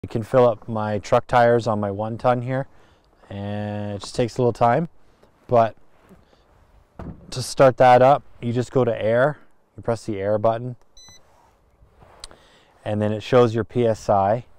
I can fill up my truck tires on my 1 ton here, and it just takes a little time. But to start that up, you just go to air, you press the air button, and then it shows your PSI.